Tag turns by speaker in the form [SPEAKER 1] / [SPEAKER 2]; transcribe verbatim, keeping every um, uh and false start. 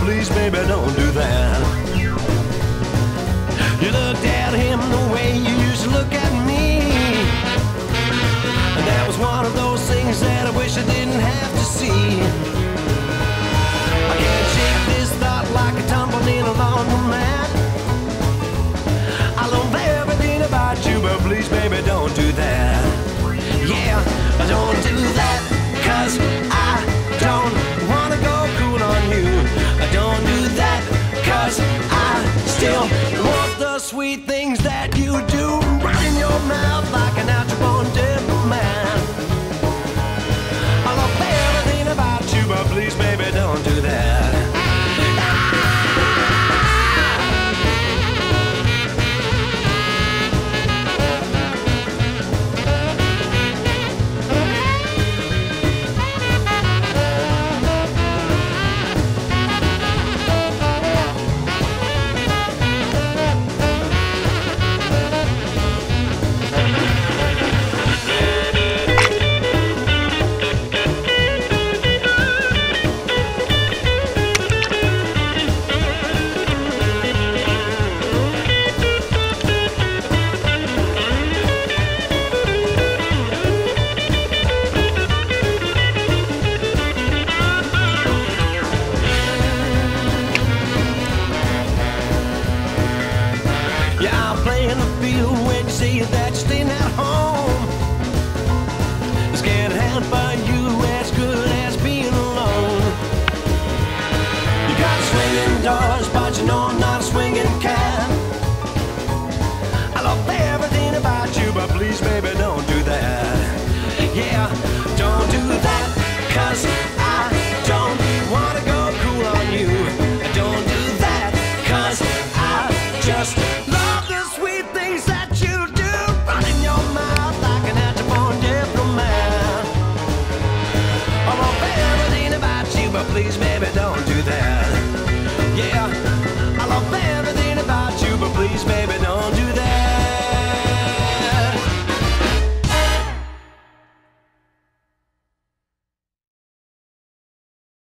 [SPEAKER 1] please, baby, don't do that. You looked at him the way you used to look at me, and that was one of those things that I wish I didn't have to see. I can't shake this thought like a tumbling in a laundromat. I love everything about you, but please, baby, don't do that. Yeah, don't do that, 'cause I don't wanna go cool on you. Don't do that, 'cause I still want the sweet things that you do right in your mouth like an out-your-born diplomat. I love everything about you, but please, baby, don't do that. When you say that you're staying at home, this can't happen you as good as being alone. You got swinging doors, but you know I'm not a swinging cat. I love everything about you, but please, baby, don't do that. Yeah, don't do that, 'cause I don't wanna go cool on you. Don't do that, 'cause I just love the sweet things that you do right in your mouth like an out-your-born diplomat. I love everything about you, but please, baby, don't